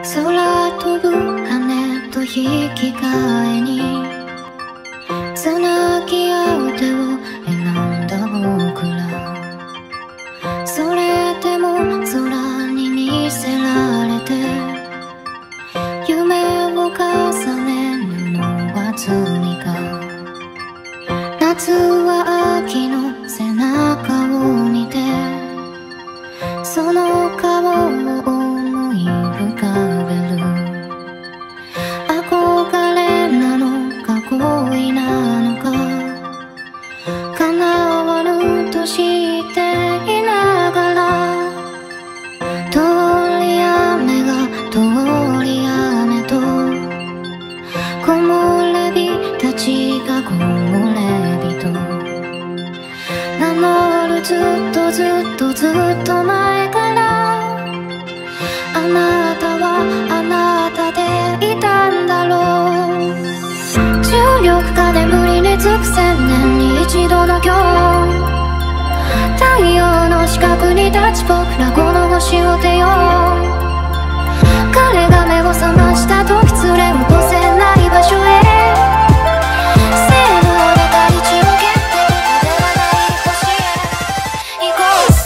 空飛ぶ羽と引き換えにつなぎ合う手を選んだ僕ら、それでも空に見せられて夢を重ねるのは罪か。夏は秋の背中を見てその顔を思い浮かべる。憧れなのか恋なのか叶わぬとしていながら、通り雨が通り雨と木漏れ日たちが木漏れ日と名乗る。ずっとずっとずっと前からあなたはあなたでいたんだろう。重力か眠りにつく千年に一度の今日、太陽の近くに立ち僕らこの星を出よう。彼が目を覚ました時連れ落とせない場所へ、せーので大地を蹴ってここではない星へ行こう。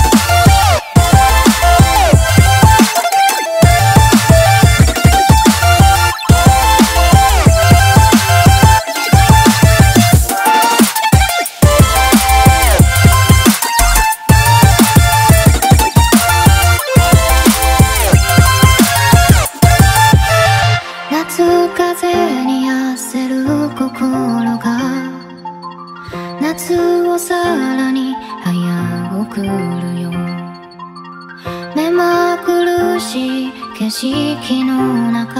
夏風に焦る心が夏をさらに早送るよ。目まぐるしい景色の中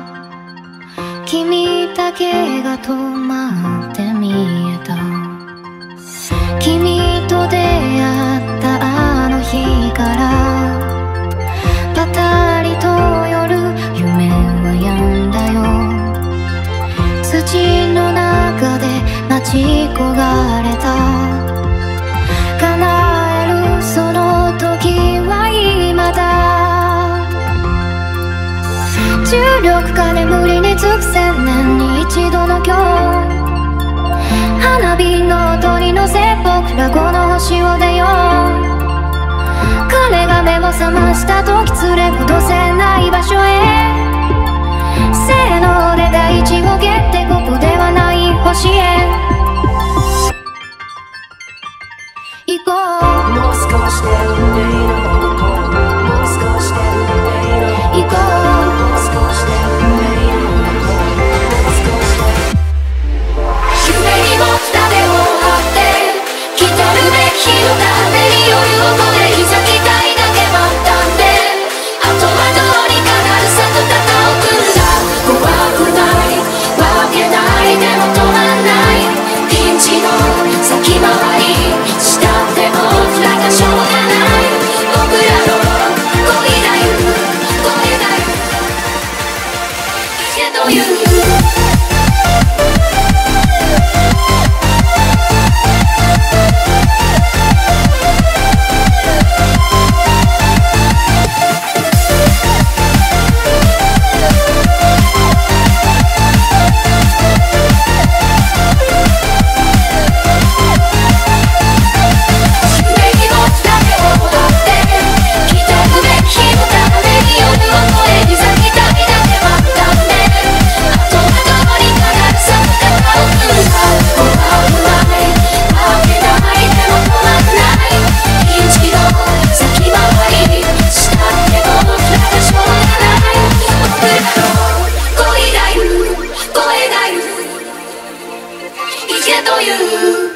君だけが止まって見えた。君と出会ったあの日からパタリと夜夢は止んだよ。土の中で待ち焦がれた叶えるその時は今だ。重力か眠りにつく千年に一度の今日、花火の音に乗せ僕らこの星を出よう。彼が目を覚ました時連れ戻せない場所へ、せーので大地を蹴ってここではない星へ行こう。もう少しで運命のどこ、もう少しで運命の行こう。もう少しで運命のどこ、もう少しで夢にも種を張って来たるべき日のために夜を越え膝きたいだけ待ったんで、あとはどうにかなるさと肩を組んだ。怖くないわけないでも止まんないピンチの先回りしたって僕らがしょうがない。僕らの恋だよ恋だよけど言うという